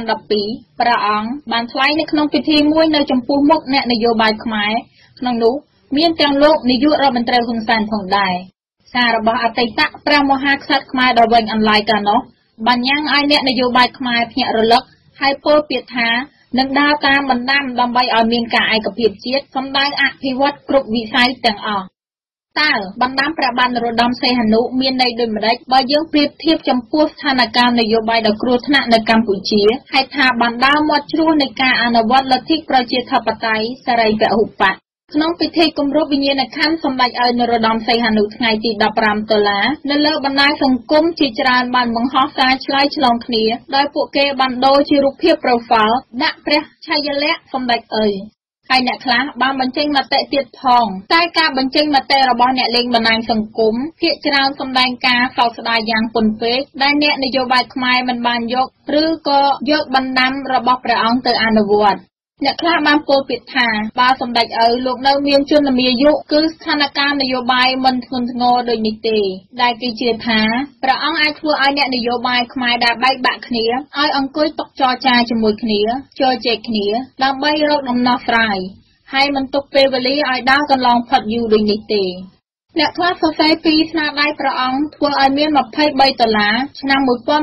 2012ព្រះអង្គបានថ្លែងនៅក្នុងពិធីមួយនៅចំពោះមុខអ្នកនយោបាយខ្មែរក្នុងនោះមានទាំងលោកនាយករដ្ឋមន្ត្រីហ៊ុនសែនផងដែរសាររបស់អតីតព្រះមហាក្សត្រខ្មែរដ៏វែងអន្លាយកាលនោះបានញ៉ាំងឲ្យអ្នកនយោបាយខ្មែរភ្ញាក់រលឹកហើយពោលពាក្យថានឹងដើរតាមបណ្ដាំដើម្បីឲ្យមានការឯកភាពជាតិសម្ដៅអភិវឌ្ឍគ្រប់វិស័យទាំងអស់តើបណ្ដាំព្រះបាទនរោត្តមសីហនុមានន័យដូចម្ដេចបើយើងប្រៀបធៀបចំពោះស្ថានភាពនយោបាយដ៏គ្រោះថ្នាក់នៅកម្ពុជាហើយថាបណ្ដាមាត់ជ្រោះនៃការអនុវត្តលទ្ធិប្រជាធិបតេយ្យសេរីពហុបកក្នុងពិធីគម្រប់វិញ្ញាណក្ខន្ធសម្ដេចឲ្យនរោត្តមសីហនុថ្ងៃទី15តុលានៅលើបណ្ដាញសង្គមជាច្រើនបានបង្ហោះសារឆ្លើយឆ្លងគ្នាដោយពួកគេបានដូរជារូបភាព profile ដាក់ព្រះឆាយាល័ក្ខណ៍សម្ដេចអើយហើយអ្នកខ្លះបានបញ្ចេញមតិទៀតផងតែការបញ្ចេញមតិរបស់អ្នកលេងបណ្ដាញសង្គមភាគច្រើនសម្ដែងការសោកស្ដាយយ៉ាងពន់ពេកដែលអ្នកនយោបាយខ្មែរមិនបានយកឬក៏យកបណ្ដាំរបស់ព្រះអង្គទៅអនុវត្តអ្នកខ្លះបានពោលពាក្យថាបើសម្ដេចឪលោកនៅមានជនមាយុគឺស្ថានភាពនយោបាយមិនធ្ងន់ធ្ងរដូចនេះទេដែលគេជឿថាព្រះអង្គអាចធ្វើឲ្យអ្នកនយោបាយខ្មែរដែលបែកបាក់គ្នាឲ្យអង្គុយតុចរចាជាមួយគ្នាជជែកគ្នាដើម្បីរកដំណោះស្រាយហើយមិនទុកពេលវេលាឲ្យដើរកន្លងផុតយូរដូចនេះទេអ្នកខ្លះសរសេរពីស្នាដៃព្រះអង្គធ្វើឲ្យមាន23ដុល្លារឆ្នាំ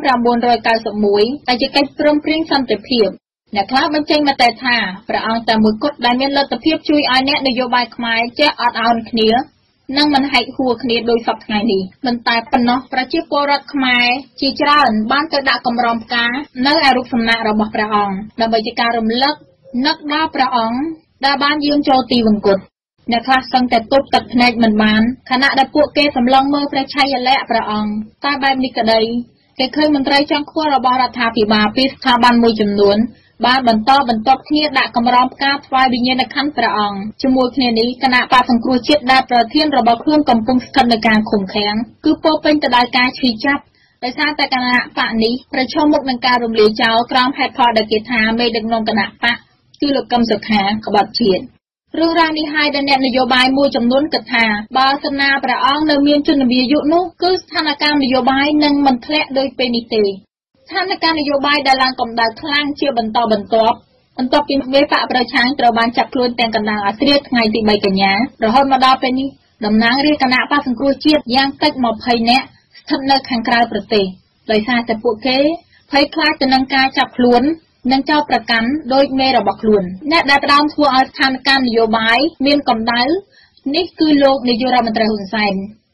1991ដែលជាកិច្ចព្រមព្រៀងសន្តិភាពអ្នកខ្លះបញ្ចេញមតិថាព្រះអង្គតែមួយគត់ដែលមានលទ្ធភាពជួយឲ្យអ្នកនយោបាយខ្មែរចេះអត់ឱនគ្នានិងមិនហែកហួរគ្នាដោយសពថ្ងៃនេះមិនតែប៉ុណ្ណោះប្រជាពលរដ្ឋខ្មែរជាច្រើនបានទៅដាក់កម្រងផ្កានៅឯរូបសំណាករបស់ព្រះអង្គដើម្បីជាការរំលឹកនឹកដល់ព្រះអង្គដែលបានយាងចូលទីវង្គតអ្នកខ្លះសឹងតែទប់ទឹកភ្នែកមិនបានខណៈដែលពួកគេសម្លឹងមើលព្រះឆាយាល័ក្ខណ៍ព្រះអង្គតែបែបនេះក្តីគេឃើញមន្ត្រីចុងខ្ពស់របស់រដ្ឋាភិបាលពីស្ថាប័នមួយចំនួនបានបន្តគ្នាដាក់កម្រងផ្កាថ្វាយវិញ្ញាណក្ខន្ធព្រះអង្គជាមួយគ្នានេះគណៈបកសង្គ្រោះជាតិដែលប្រធានរបស់ខ្លួនកំពុងស្ថិតនៅការឃុំឃាំងគឺពោពេញទៅដោយការឈឺចាប់ដោយសារតែគណៈបកនេះប្រឈមមុខនឹងការរំលាយចោលក្រោមហេតុផលដែលគេថាមេដឹកនាំគណៈបកគឺលោកកឹមសុខាក្បត់ជាតិរឿងរ៉ាវនេះហើយដែលអ្នកនយោបាយមួយចំនួនគិតថាបើសិនណាព្រះអង្គនៅមានជនមាយុនោះគឺស្ថានភាពនយោបាយនឹងមិនធ្លាក់ដូចពេលនេះទេស្ថានភាពនយោបាយដែលឡើងកម្ដៅខ្លាំងជាបន្តបន្ទាប់ពីមេបកប្រឆាំងត្រូវបានចាប់ខ្លួនទាំងកណ្ដាលអាធ្រាត្រថ្ងៃទី3កញ្ញារហូតមកដល់ពេលនេះតំណាងរាជគណៈបកសង្គ្រោះជាតិយ៉ាងតិច20នាក់ស្ថិតនៅខាងក្រៅប្រទេសដោយសារតែពួកគេភ័យខ្លាចទៅនឹងការចាប់ខ្លួននិងចោទប្រកាន់ដោយមេរបស់ខ្លួនអ្នកដែលផ្ដើមធ្វើឲ្យស្ថានភាពនយោបាយមានកម្ដៅនេះគឺលោកនាយករដ្ឋមន្ត្រីហ៊ុនសែន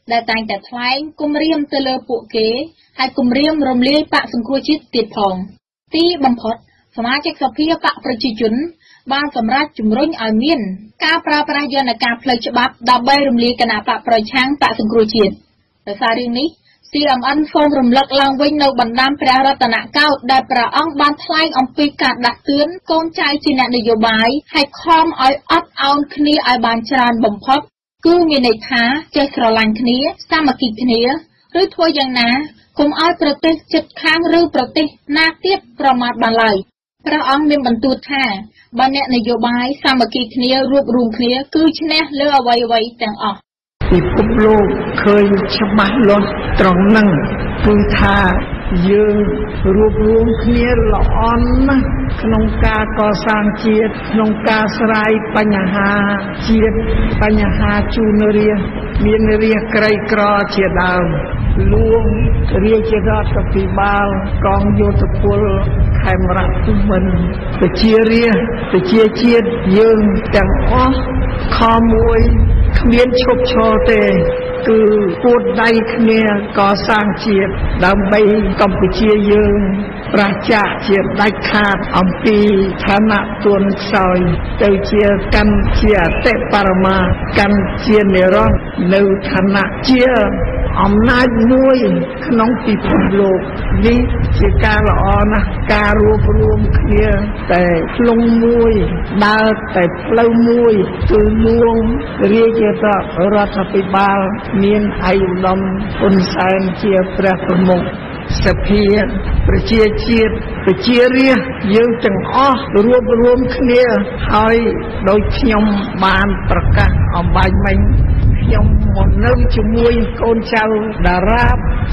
ដែលតែងតែថ្លែងគំរាមទៅលើពួកគេហើយគំរាមរំលាយបកសង្គ្រោះជាតិទៀតផងទីបំផុតសមាជិកសភាបកប្រជាជនបានសម្រេចជំរុញឲ្យមានការប្រើប្រាស់យន្តការផ្លូវច្បាប់ដើម្បីរំលាយគណៈបកប្រឆាំងបកសង្គ្រោះជាតិដោយសាររឿងនេះ CMN សូមរំលឹកឡើងវិញនៅបណ្ដាំព្រះរតនកោដ្ឋដែលព្រះអង្គបានថ្លែងអំពីការដាស់តឿនកូនចៅជាអ្នកនយោបាយឲ្យខំឲ្យអត់ឱនគ្នាឲ្យបានច្រើនបំផុតគឺមានន័យថាចេះស្រឡាញ់គ្នាសាមគ្គីគ្នាឬធ្វើយ៉ាងណាកុំឲ្យប្រទេសជិតខាងឬប្រទេសណាទៀតប្រមាថបានឡើយព្រះអង្គមានបន្ទូលថាបើអ្នកនយោបាយសាមគ្គីគ្នារួបរวมគ្នាគឺឈ្នះលើអ្វីៗទាំងអស់ពិភពលោកឃើញច្បាស់លាស់ត្រង់ហ្នឹងគឺថាយើងរួបរวมគ្នាល្អណាស់ក្នុងការកសាងជាតិក្នុងការស្រាយបញ្ហាជាតិបញ្ហាជូនរាជមានរាជក្រីក្រជាដើមលួងរាជរដ្ឋាភិបាលកងយោធពលខេមរៈភូមិន្ទប្រជារាស្ត្រប្រជាជាតិយើងទាំងអស់ខំមួយគ្មានឈប់ឈរទេគឺពួតដៃគ្នាកសាងជាតិដើម្បីកម្ពុជាយើងប្រឆាំងជាដាច់ខាតអំពីឋានៈទួនខ្សោយទៅជាកាន់ជាអតិបរមាកាន់ជានិរន្តរ៍នៅឋានៈជាអំណាចមួយក្នុងពិភពលោកនេះជាការល្អណាស់ការរួបរวมគ្នាតែផ្លុងមួយដើរតែផ្លូវមួយគឺលួងរាជរដ្ឋាភិបាលមានឯកឧត្តមហ៊ុនសែនជាព្រះប្រមុខសភាប្រជាជាតិប្រជារាស្ត្រយើងទាំងអស់រួបរวมគ្នាហើយដោយខ្ញុំបានប្រកាសអំបញ្ញមិញខ្ញុំមកនៅជាមួយកូនចៅតារាប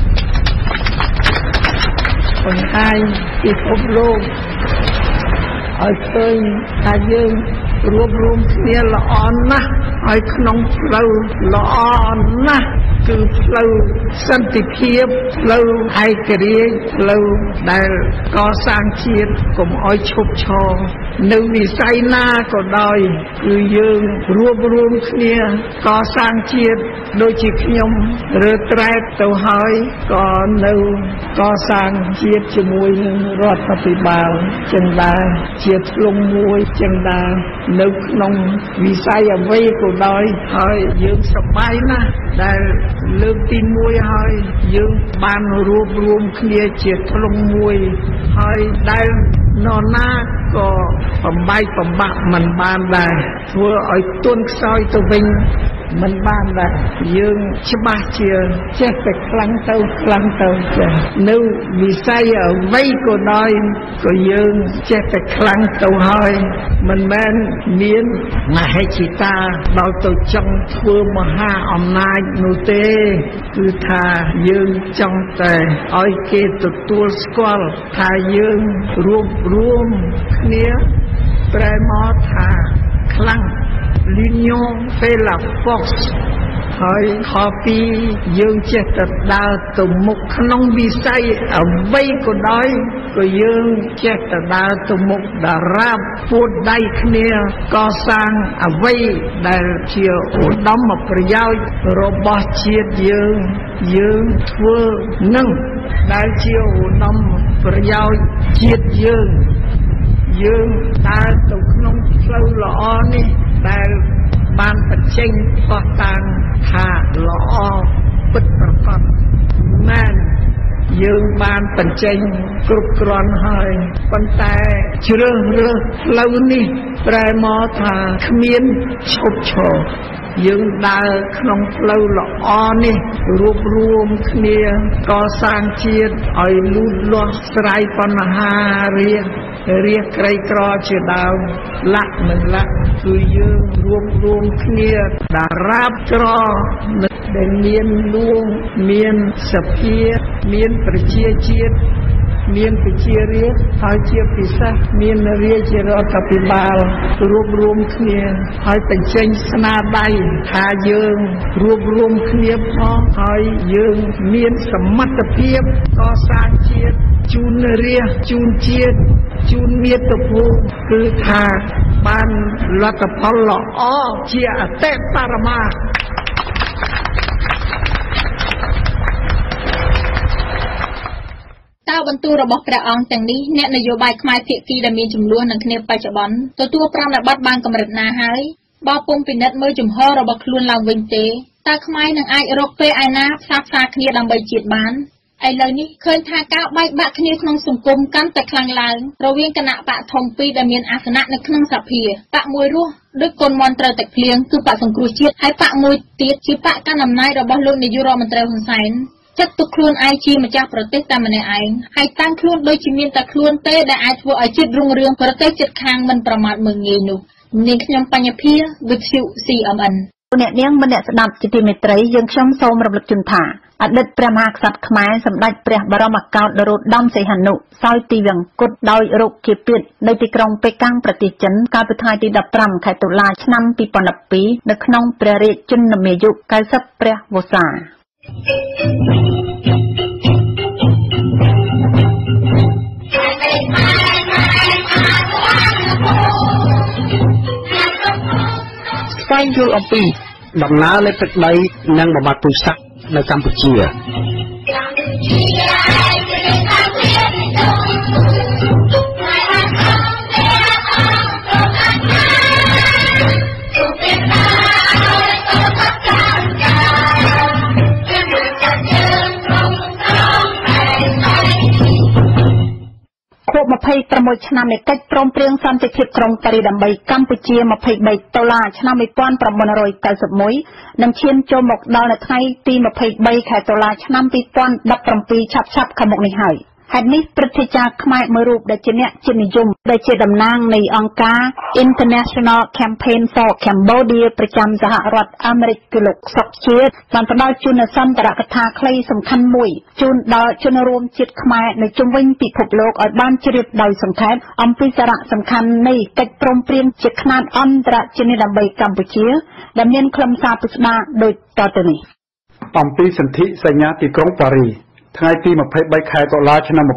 បង្ហាញពិភពលោកឲ្យឃើញថាយើងរួបរวมគ្នាល្អណាស់ហើយក្នុងផ្លូវល្អណាស់គឺផ្លូវសន្តិភាពផ្លូវឯករាជ្យផ្លូវដែលកសាងជាតិកុំឲ្យឈប់ឈរនៅវិស័យណាក៏ដោយគឺយើងរួបរวมគ្នាកសាងជាតិដូចជាខ្ញុំរើត្រែកទៅហើយក៏នៅកសាងជាតិជាមួយនឹងរដ្ឋាភិបាលចឹងដែរជាធ្លុងមួយចឹងដែរនៅក្នុងវិស័យអ្វីក៏ដោយហើយយើងសប្បាយណាស់ដែលលើកទី1ហើយយើងបានរួបរวมគ្នាជាធ្លុងមួយហើយដែលនរណាក៏បំបែកបំបាក់មិនបានដែរធ្វើឲ្យទន់ខ្សោយទៅវិញមិនបានដែរយើងច្បាស់ជាចេះតែខ្លាំងទៅចេះនៅវិស័យអ្វីក៏ដោយក៏យើងចេះតែខ្លាំងទៅហើយមិនមែនមានមហិច្ឆតាដល់ទៅចង់ធ្វើមហាអំណាចនោះទេគឺថាយើងចង់តែឲ្យគេទទួលស្គាល់ថាយើងរួបរวมគ្នាប្រែមកថាខ្លាំងl'union fait la force ហើយខពីយើងចេះតែដើរទៅមុខក្នុងវិស័យអ្វីក៏ដោយក៏យើងចេះតែដើរទៅមុខតារាបពួតដៃគ្នាកសាងអ្វីដែលជាឧត្តមប្រយោជន៍របស់ជាតិយើងធ្វើនឹងដែលជាឧត្តមប្រយោជន៍ជាតិយើងដើរទៅក្នុងផ្លូវល្អនេះដែលបានបញ្ចេញផុសតាងថាល្អពិតប្រាកដមែនយើងបានបញ្ចេញគ្រប់គ្រាន់ហើយប៉ុន្តែជ្រើសរើសផ្លូវនេះប្រែមកថាគ្មានឈប់ឈរយើងដើរក្នុងផ្លូវល្អនេះរួបរวมគ្នាកសាងជាតិឲ្យលូតលាស់ស្រាយបញ្ហារាជក្រីក្រជាដើមលក្ខមិនលក្ខគឺយើងរួបរวมគ្នាតារាបក្រដែលមានលួងមានសភាមានប្រជាជាតិមានប្រជារាស្ត្រហើយជាពិសេសមានរាជរដ្ឋាភិបាលរួបរวมគ្នាហើយបញ្ចេញស្នាដៃថាយើងរួបរวมគ្នាផងហើយយើងមានសមត្ថភាពកសាងជាតិជូនរាស្ត្រជូនជាតិជូនមាតុភូមិគឺថាបានលទ្ធផលល្អជាអតិបរមាតើបន្ទូលរបស់ព្រះអង្គទាំងនេះអ្នកនយោបាយខ្មែរភាគីដែលមានចំនួននឹងគ្នាបច្ចុប្បន្នទទួលប្រណិប័តបានកម្រិតណាហើយបើពុំពិនិត្យមើលជំហររបស់ខ្លួនឡើងវិញទេតើខ្មែរនឹងអាចរកពេលឯណាផ្សះផ្សាគ្នាដើម្បីជាតិបានឥឡូវនេះឃើញថាការបែកបាក់គ្នាក្នុងសង្គមកាន់តែខ្លាំងឡើងរវាងគណៈបកធំពីរដែលមានអាសនៈនៅក្នុងសភាបកមួយរស់ដូចកូនមន់ត្រូវទឹកភ្លៀងគឺបកសង្គ្រោះជាតិហើយបកមួយទៀតជាបកកណ្ដាលអំណាចរបស់លោកនាយករដ្ឋមន្ត្រីហ៊ុនសែនចាត់ទុកខ្លួនឯងជាម្ចាស់ប្រទេសតែម្នាក់ឯងហើយតាំងខ្លួនដូចជាមានតែខ្លួនទេដែលអាចធ្វើឲ្យជាតិរុងរឿងប្រទេសជិតខាងមិនប្រមាថមើលងាយនោះនាងខ្ញុំបញ្ញភាវិទ្យុ CMN អ្នកនាងមនៈស្ដាប់ជាទីមេត្រីយើងខ្ញុំសូមរំលឹកជូនថាអតីតព្រះមហាក្សត្រខ្មែរសម្ដេចព្រះបរមឱកាសនរោត្តមសីហនុសោយទីវង្គតដោយរោគគាពៀតនៅទីក្រុងប៉េកាំងប្រទេសចិនកាលពីថ្ងៃទី15ខែតុលាឆ្នាំ2012នៅក្នុងព្រះរាជនិមាយុ90ព្រះវស្សាស្វែងយល់អំពីដំណើរនៃទឹកដីនិងបំបត្តិពូជសាសន៍នៅកម្ពុជាខួប26ឆ្នាំនៃកិច្ចព្រមព្រៀងសន្តិភាពក្រុងប៉ារីសដើម្បីកម្ពុជា$23ឆ្នាំ1991នឹងឈានចូលមកដល់នៅថ្ងៃទី23ខែតុលាឆ្នាំ2017ឆាប់ៗខាងមុខនេះហើយហេតុនេះព្រឹទ្ធាចារ្យខ្មែរមួយរូបដែលជាអ្នកជាតិនិយមដែលជាតំណាងនៃអង្គការ International Campaign for Cambodia ប្រចាំសហរដ្ឋអាមេរិកគឺលោកសុកជាតិបានផ្ដល់ជូននូវសន្ទរកថាខ្លីសំខាន់មួយជូនដល់ជនរួមជាតិខ្មែរនៅជុំវិញពិភពលោកឲ្យបានជ្រាបដោយសង្ខេបអំពីសារៈសំខាន់នៃកិច្ចព្រមព្រៀងជាខ្នាតអន្តរជាតិដើម្បីកម្ពុជាដែលមានខ្លឹមសារពិស្ដារដូចតទៅនេះអំពីសន្ធិសញ្ញាទីក្រុងប៉ារីសថ្ងៃទី23ខែតុលាឆ្នាំ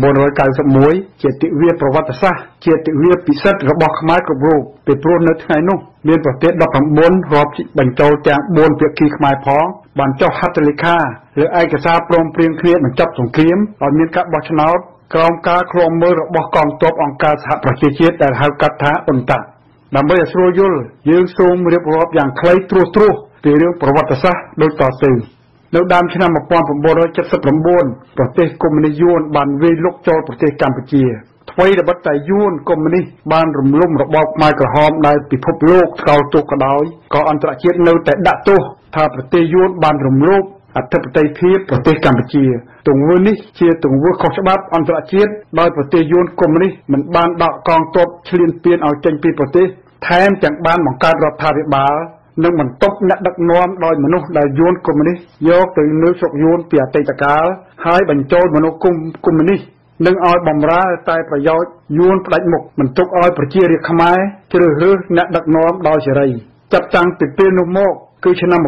1991ជាទិវាប្រវត្តិសាស្ត្រជាទិវាពិសិដ្ឋរបស់ខ្មែរគ្រប់រូបពីព្រោះនៅថ្ងៃនោះមានប្រទេស19រាប់បញ្ចូលទាំង4ភាគីខ្មែរផងបានចុះហត្ថលេខាលើឯកសារព្រមព្រៀងគ្នាបញ្ចប់សង្គ្រាមឲ្យមានការបោះឆ្នោតក្រោមការឃ្លាំមើលរបស់កងទ័ពអង្គការសហប្រជាជាតិដែលហៅកាត់ថាអ៊ុនតាដើម្បីឲ្យស្រួលយល់យើងសូមរៀបរាប់យ៉ាងខ្លីត្រួសត្រាសពីរឿងប្រវត្តិសាស្ត្រដូចតទៅនៅដើមឆ្នាំ1979ប្រទេសកុម្មុយនីសយួនបានវាយលុកចូលប្រទេសកម្ពុជាថ្មីត្បិតតែយួនកុម្មុយនីសបានរំលំរបបខ្មែរក្រហមដែលពិភពលោកស្គាល់ទោសក៏ដោយក៏អន្តរជាតិនៅតែដាក់ទោសថាប្រទេសយួនបានរំលោភអធិបតេយ្យភាពប្រទេសកម្ពុជាទង្វើនេះជាទង្វើខុសច្បាប់អន្តរជាតិដោយប្រទេសយួនកុម្មុយនីសមិនបានដកកងទ័ពឈ្លានពានឲ្យចេញពីប្រទេសថែមទាំងបានបង្កើតរដ្ឋាភិបាលនិងបន្ទប់អ្នកដឹកនាំដោយមនុស្សដែលយួនកុម្មុយនីសយកទៅនៅស្រុកយួនពីអតីតកាលហើយបញ្ចូលមនុស្សកុម្មុយនីសនឹងឲ្យបម្រើតែប្រយោជន៍យួនផ្ដាច់មុខមិនទុកឲ្យប្រជារាស្ត្រខ្មែរជ្រើសរើសអ្នកដឹកនាំដោយសេរីចាប់តាំងពីពេលនោះមកគឺឆ្នាំ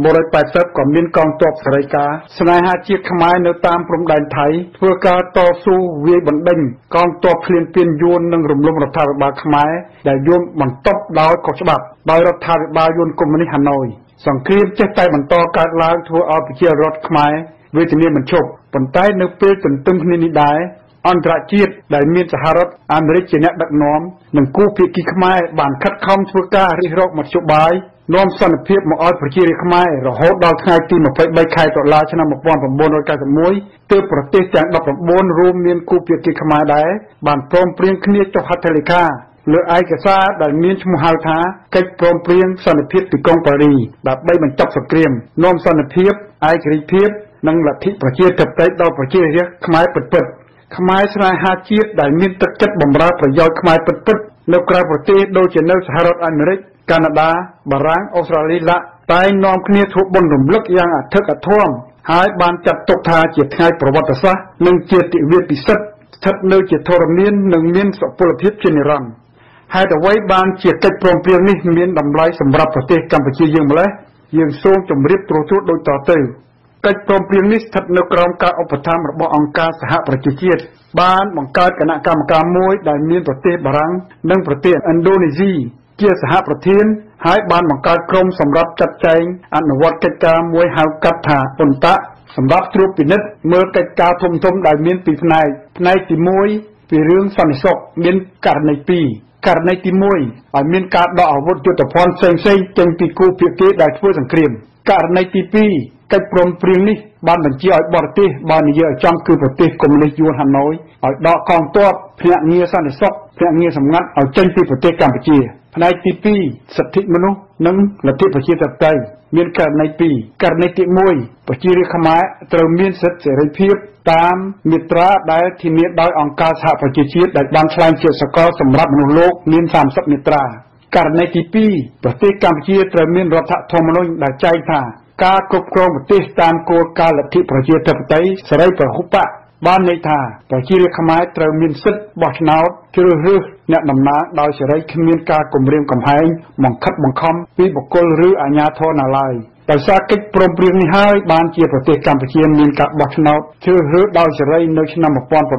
1980ក៏មានកងទ័ពសេរីកាស្នេហាជាតិខ្មែរនៅតាមព្រំដែនថៃធ្វើការតស៊ូវាយបណ្ដេញកងទ័ពឈ្លានពានយួននិងរំលំរដ្ឋាភិបាលខ្មែរដែលយួនបន្ទប់ដោយខុសច្បាប់ដោយរដ្ឋាភិបាលយួនកុម្មុយនីសហាណូយសង្គ្រាមចេះតែបន្តកើតឡើងធ្វើឲ្យប្រជារដ្ឋខ្មែរវេទនាមិនឈប់ប៉ុន្តែនៅពេលទន្ទឹមគ្នានេះដែរអន្តរជាតិដែលមានសហរដ្ឋអាមេរិកជាអ្នកដឹកនាំនិងគូភាគីខ្មែរបានខិតខំធ្វើការរិះរកមធ្យោបាយនាំសន្តិភាពមកឲ្យប្រជារាស្ត្រខ្មែររហូតដល់ថ្ងៃទី23ខែតុលាឆ្នាំ1991ទើបប្រទេសទាំង19រួមមានគូភាគីខ្មែរដែរបានព្រមព្រៀងគ្នាចុះហត្ថលេខាលើឯកសារដែលមានឈ្មោះហៅថាកិច្ចព្រមព្រៀងសន្តិភាពទីក្រុងប៉ារីសដើម្បីបញ្ចប់សង្គ្រាមនាំសន្តិភាពឯករាជ្យភាពនិងលទ្ធិប្រជាធិបតេយ្យដល់ប្រជារាស្ត្រខ្មែរពិតៗខ្មែរស្នេហាជាតិដែលមានទឹកចិត្តបម្រើប្រយោជន៍ខ្មែរពិតៗនៅក្រៅប្រទេសដូចជានៅសហរដ្ឋអាមេរិកកាណាដាបារាំងអូស្ត្រាលីឡាក់តែងនាំគ្នាធ្វើបុណ្យរំលឹកយ៉ាងអធិកអធមហើយបានចាត់ទុកថាជាថ្ងៃប្រវត្តិសាស្ត្រនិងជាទិវាពិសិដ្ឋស្ថិតនៅជាធរមាននិងមានសុពលភាពជានិរន្តរ៍ហេតុអ្វីបានជាកិច្ចព្រមព្រៀងនេះមានតម្លៃសម្រាប់ប្រទេសកម្ពុជាយើងម្ល៉េះយើងសូមជម្រាបត្រួសត្រាសដូចតទៅកិច្ចព្រមព្រៀងនេះស្ថិតនៅក្រោមការឧបត្ថម្ភរបស់អង្គការសហប្រជាជាតិបានបង្កើតគណៈកម្មការមួយដែលមានប្រទេសបារាំងនិងប្រទេសឥណ្ឌូនេស៊ីជាសហប្រធានហើយបានបង្កើតក្រុមសម្រាប់ចាត់ចែងអនុវត្តកិច្ចការមួយហៅកាត់ថាអ៊ុនតាសម្រាប់ត្រួតពិនិត្យមើលកិច្ចការធំៗដែលមានពីរផ្នែកទី1ពីរឿងសន្តិសុខមានករណី2ករណីទី1ឲ្យមានការដកអាវុធយុទ្ធភ័ណ្ឌផ្សេងៗចេញពីគូភាគីដែលធ្វើសង្គ្រាមករណីទី2កិច្ចព្រមព្រៀងនេះបានបញ្ជាឲ្យបរទេសបាននិយាយឲ្យចំគឺប្រទេសកុម្មុយនីសយួនហាណូយឲ្យដកកងទ័ពភ្នាក់ងារសន្តិសុខភ្នាក់ងារសម្ងាត់ឲ្យចេញពីប្រទេសកម្ពុជាផ្នែកទី2សិទ្ធិមនុស្សនិងលទ្ធិប្រជាធិបតេយ្យមានករណី2ករណីទី1ប្រជារាស្ត្រខ្មែរត្រូវមានសិទ្ធិសេរីភាពតាមមាត្រាដែលធានាដោយអង្គការសហប្រជាជាតិដែលបានថ្លែងជាសកលសម្រាប់មនុស្សលោកមាន30មាត្រាករណីទី2ប្រទេសកម្ពុជាត្រូវមានរដ្ឋធម្មនុញ្ញដែលចែងថាការគ្រប់គ្រងប្រទេសតាមគោលការណ៍លទ្ធិប្រជាធិបតេយ្យសេរីពហុបកបានន័យថាប្រជារាស្ត្រខ្មែរត្រូវមានសិទ្ធិបោះឆ្នោតជ្រើសរើសអ្នកតំណាងដោយសេរីគ្មានការគំរាមកំហែងបង្ខិតបង្ខំពីបុគ្គលឬអាជ្ញាធរណាឡើយដោយសារកិច្ចព្រមព្រៀងនេះហើយបានជាប្រទេសកម្ពុជាមានការបោះឆ្នោតជ្រើសរើសដោយសេរីនៅឆ្នាំ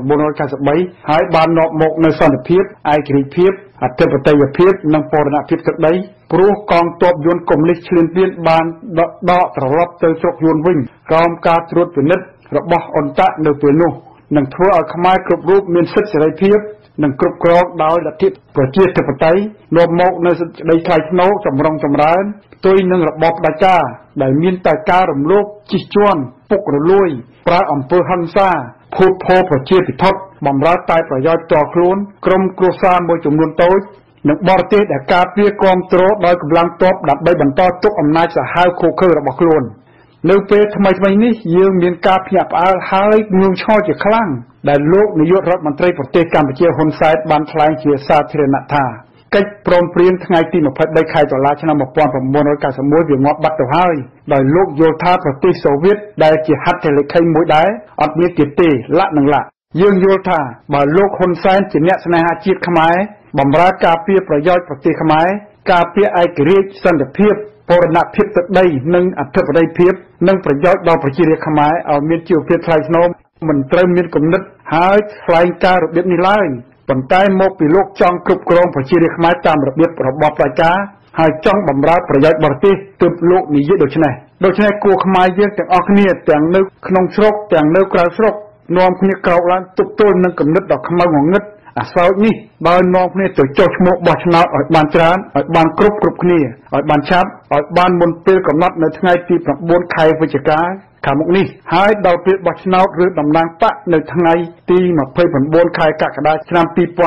1993ហើយបាននាំមកនូវសន្តិភាពឯករាជ្យភាពអធិបតេយ្យភាពនិងបូរណភាពទឹកដីព្រោះកងទ័ពយួនកុម្មុយនីសឈ្លានពានបានដកត្រឡប់ទៅស្រុកយួនវិញក្រោមការត្រួតពិនិត្យរបស់អន្តៈនៅពេលនោះនឹងធ្វើឲ្យខ្មែរគ្រប់រូបមានសិទ្ធិសេរីភាពនិងគ្រប់គ្រងដោយលទ្ធិប្រជាធិបតេយ្យនាំមកនៅសេចក្តីថ្លៃថ្នូរចម្រុងចម្រើនផ្ទុយនឹងរបបផ្ដាច់ការដែលមានតែការរំលោភជិះជាន់ពុករលួយប្រើអំពើហិង្សាភូតភរប្រជាពិធបម្រើតែប្រយោជន៍ផ្ទាល់ខ្លួនក្រុមគ្រួសារមួយចំនួនតូចនិងបរទេសដែលការពារគាំទ្រដោយកម្លាំងទ័ពដើម្បីបន្តទុកអំណាចសាហាវឃោឃៅរបស់ខ្លួននៅពេលថ្មីៗនេះយើងមានការភ្ញាក់ផ្អើលហើយងឿងឆ្ងល់ជាខ្លាំងដែលលោកនាយករដ្ឋមន្ត្រីប្រទេសកម្ពុជាហ៊ុនសែនបានថ្លែងជាសាធារណៈថាកិច្ចព្រមព្រៀងថ្ងៃទី23ខែតុលាឆ្នាំ1991វាងាប់បាត់ទៅហើយដោយលោកយល់ថាប្រទេសសូវៀតដែលជាហត្ថលេខីមួយដែរអត់មានទៀតទេលក្ខនឹងលក្ខយើងយល់ថាបើលោកហ៊ុនសែនជាអ្នកស្នេហាជាតិខ្មែរបម្រើការពារប្រយោជន៍ប្រទេសខ្មែរការពារឯករាជ្យសន្តិភាពបូរណភាពទឹកដីនិងអធិបតេយ្យភាពនិងប្រយោជន៍ដល់ប្រជារាស្ត្រខ្មែរឲ្យមានជីវភាពថ្លៃថ្នូរមិនត្រូវមានគំនិតហើយថ្លែងការរបៀបនេះឡើយប៉ុន្តែមកពីលោកចង់គ្រប់គ្រងប្រជារាស្ត្រខ្មែរតាមរបៀបរបបផ្ដាច់ការហើយចង់បម្រើប្រយោជន៍បរទេសទើបលោកនិយាយដូច្នេះគួរខ្មែរយើងទាំងអស់គ្នាទាំងនៅក្នុងស្រុកទាំងនៅក្រៅស្រុកនាំគ្នាក្រោកឡើងទប់ទល់នឹងគំនិតដ៏ខ្មៅងងឹតអាសោចនេះដោយនាំគ្នាទៅចុះឈ្មោះបោះឆ្នោតឲ្យបានច្រើនឲ្យបានគ្រប់គ្នាឲ្យបានឆាប់ឲ្យបានមុនពេលកំណត់នៅថ្ងៃទី9ខែវិច្ឆិកាខាងមុខនេះហើយដល់ពេលបោះឆ្នោតឬតំណាងបកនៅថ្ងៃទី29ខែកក្កដាឆ្នាំ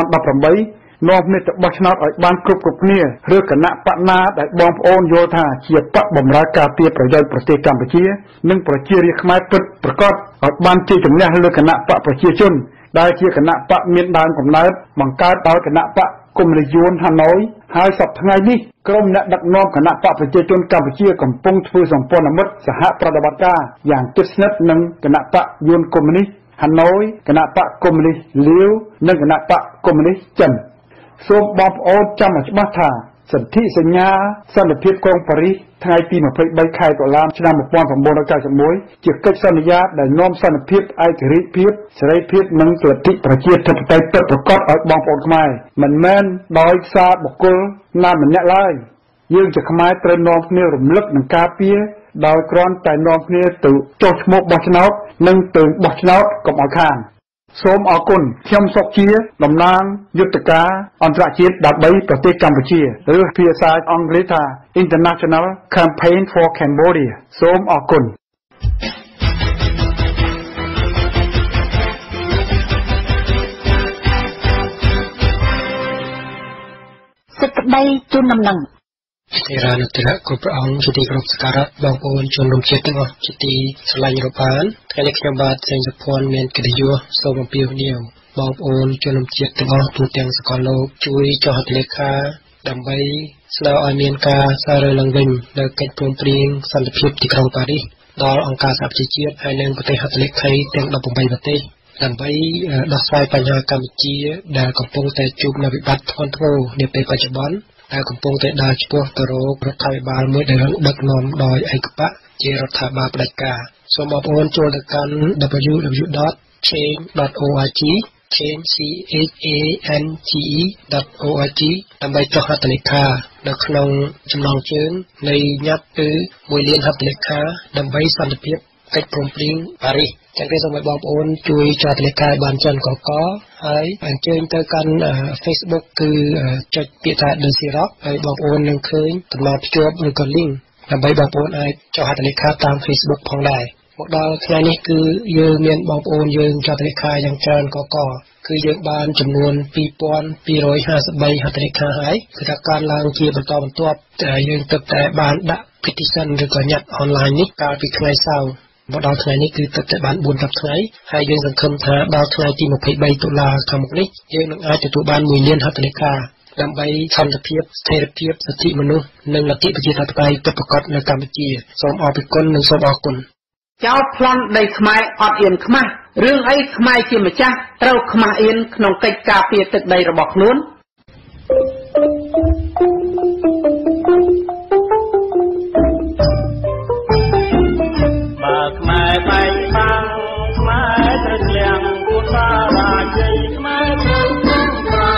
2018នាំគ្នាទៅបោះឆ្នោតឲ្យបានគ្រប់គ្នាឬគណៈបកណាដែលបងប្អូនយល់ថាជាបកបម្រើការពារប្រយោជន៍ប្រទេសកម្ពុជានិងប្រជារាស្ត្រខ្មែរពិតប្រាកដឲ្យបានជ័យជំនះលើគណៈបកប្រជាជនដែលជាគណៈបកមានដើមកំណើតបង្កើតដោយគណៈបកកុម្មុយនីសយួនហាណូយហើយសប្តាហ៍ថ្ងៃនេះក្រុមអ្នកដឹកនាំគណៈបកប្រជាជនកម្ពុជាកំពុងធ្វើសម្ព័ន្ធមិត្តសហប្រតិបត្តិការយ៉ាងជិតស្និទ្ធនឹងគណៈបកយួនកុម្មុយនីសហាណូយគណៈបកកុម្មុយនីសលាវនិងគណៈបកកុម្មុយនីសចិនសូមបងប្អូនចាំឲ្យច្បាស់ថាសន្ធិសញ្ញាសន្តិភាពក្រុងប៉ារីសថ្ងៃទី23ខែតុលាឆ្នាំ1991ជាកិច្ចសន្យាដែលនាំសន្តិភាពឯករាជ្យភាពសេរីភាពនិងលទ្ធិប្រជាធិបតេយ្យពិតប្រាកដឲ្យបងប្អូនខ្មែរមិនមែនដោយសារបុគ្គលណាម្នាក់ឡើយយើងជាខ្មែរត្រូវនាំគ្នារំលឹកនិងការពារដោយគ្រាន់តែនាំគ្នាទៅចុះឈ្មោះបោះឆ្នោតនិងទៅបោះឆ្នោតកុំឲ្យខានសូមអរគុណខ្ញុំសុកជាតំណាងយុទ្ធការអន្តរជាតិដើម្បីប្រទេសកម្ពុជាឬភាសាអង់គ្លេសថា International Campaign for Cambodia សូមអរគុណសេចក្តីជូនដំណឹងទីរានុទរៈគ្រប់ព្រះអង្គជាទីគោរពសក្ការៈបងប្អូនជនរួមជាតិទាំងអស់ជាទីស្រឡាញ់រាប់អានថ្ងៃនេះខ្ញុំបាទសេងសុភ័ណ្ឌមានកិត្តិយសសូមអំពាវនាវបងប្អូនជនរួមជាតិទាំងអស់ទូទាំងសកលលោកជួយចុះហត្ថលេខាដើម្បីស្នើឲ្យមានការសាររើឡើងវិញនៅកិច្ចព្រមព្រៀងសន្តិភាពទីក្រុងប៉ារីសដល់អង្គការសហប្រជាជាតិហើយនិងប្រទេសហត្ថលេខីទាំង18ប្រទេសដើម្បីដោះស្រាយបញ្ហាកម្ពុជាដែលកំពុងតែជួបនូវវិបត្តិធ្ងន់ធ្ងរនាពេលបច្ចុប្បន្នដែលកំពុងតែដើរឆ្ពោះទៅរករដ្ឋាភិបាលមួយដែលដឹកនាំដោយឯកបកជារដ្ឋាភិបាលផ្ដាច់ការសូមបងប្អូនចូលទៅកាន់ www.change.org change.org ដើម្បីចុះហត្ថលេខានៅក្នុងចំណងជើងនៃញត្តិគឺ1លានហត្ថលេខាដើម្បីសន្តិភាពកិច្ចព្រមព្រៀងប៉ារីសចឹងទេសូមឲ្យបងប្អូនជួយចុះទិកាយបានច្រើនកកហើយអញ្ជើញទៅកាន់ Facebook គឺចុចពាក្យថា The Syrup ហើយបងប្អូននឹងឃើញកំណត់ភ្ជាប់ឬក៏ link ដើម្បីបងប្អូនអាចចុះហត្ថលេខាតាម Facebook ផងដែរមកដល់ថ្ងៃនេះគឺយើងមានបងប្អូនយើងចុះហត្ថលេខាយ៉ាងច្រើនកកគឺយើងបានចំនួន 2253 ហត្ថលេខាហើយគឺថាការឡើងជាបន្តបន្ទាប់យើងទើបតែបានដាក់ petition ឬក៏ញត្តិ online នេះកាលពីថ្ងៃសៅរ៍មកដល់ថ្ងៃនេះគឺទើបតែបាន4-10ថ្ងៃហើយយើងសង្ឃឹមថាដល់ថ្ងៃទី23តុលាខាងមុខនេះយើងនឹងអាចទទួលបាន 1 លានហត្ថលេខាដើម្បីសន្តិភាពស្ថិរភាពសិទ្ធិមនុស្សនិងលទ្ធិប្រជាធិបតេយ្យពិតប្រាកដនៅកម្ពុជាសូមអរគុណនិងសូមអរគុណចោលប្លន់ដីខ្មែរអត់អៀនខ្មាស់រឿងអីខ្មែរជាម្ចាស់ត្រូវខ្មាស់អៀនក្នុងកិច្ចការពារទឹកដីរបស់ខ្លួនបើខ្មែរបែកបាំងខ្មែរត្រូវលៀងគូសារាជ័យខ្មែរត្រូវប្រា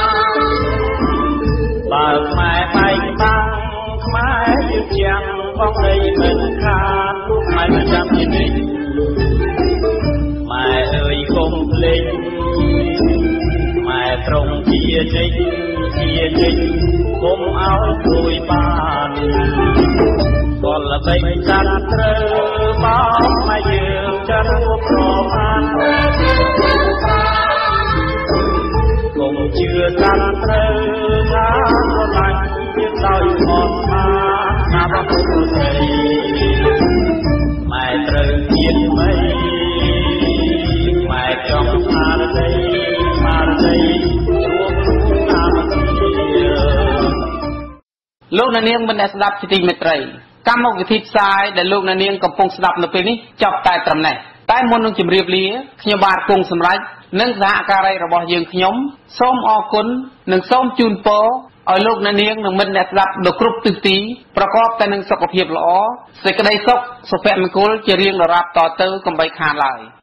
បើខ្មែរបែកបាំងខ្មែរយើងជាងបងដីមិនខានខ្មែរមិនចាំជានិច្ចម៉ែអើយកុំភ្លេចម៉ែត្រង់ជានិច្ចកុំឲ្យព្រួយបានកលល្បិចចាត់ត្រូវបងម៉ែយើងចាត់រួបរបានកុំជឿចាត់ត្រូវថាស្រឡាញ់យើងដោយអត់បានណាបងប្អូនស្រីម៉ែត្រូវជាថ្មីម៉ែចង់ស្មារតីរួមតាមគ្នាលោកនាងមិនដែលស្ដាប់ជាទីមេត្រីកម្មវិធីផ្សាយដែលលោកនាងកំពុងស្ដាប់នៅពេលនេះចប់តែត្រឹមនេះតែមុននឹងជម្រាបលាខ្ញុំបាទគង់សម្រេចនិងសហការីរបស់យើងខ្ញុំសូមអរគុណនិងសូមជូនពរឲ្យលោកនាងនិងមិត្តអ្នកស្ដាប់នៅគ្រប់ទិសទីប្រកបតែនឹងសុខភាពល្អសេចក្តីសុខសុភមង្គលជារៀងរាល់តទៅកុំបីខានឡើយ